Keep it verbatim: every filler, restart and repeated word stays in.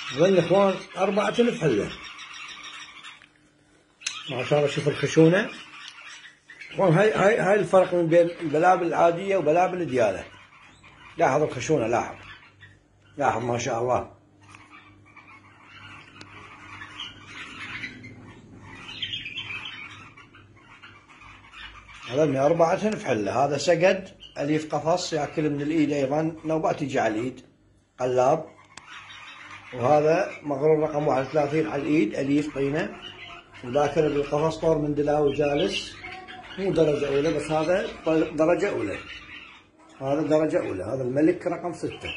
ظل اخوان أربعة في حلة. ما شاء الله شوف الخشونة. اخوان هاي هاي هاي الفرق من بين البلابل العادية وبلابل الديالة. لاحظ الخشونة، لاحظ لاحظ ما شاء الله. هذني أربعة في حلة. هذا سقد أليف قفص ياكل من الإيد أيضا، نوبات يجي على الإيد قلاب. وهذا مغرور رقم واحد وثلاثين على الإيد أليف طينة، وذاكر بالقفص طور من دلاوي جالس. مو درجة أولى بس هذا درجة أولى، هذا درجة أولى. هذا الملك رقم ستة.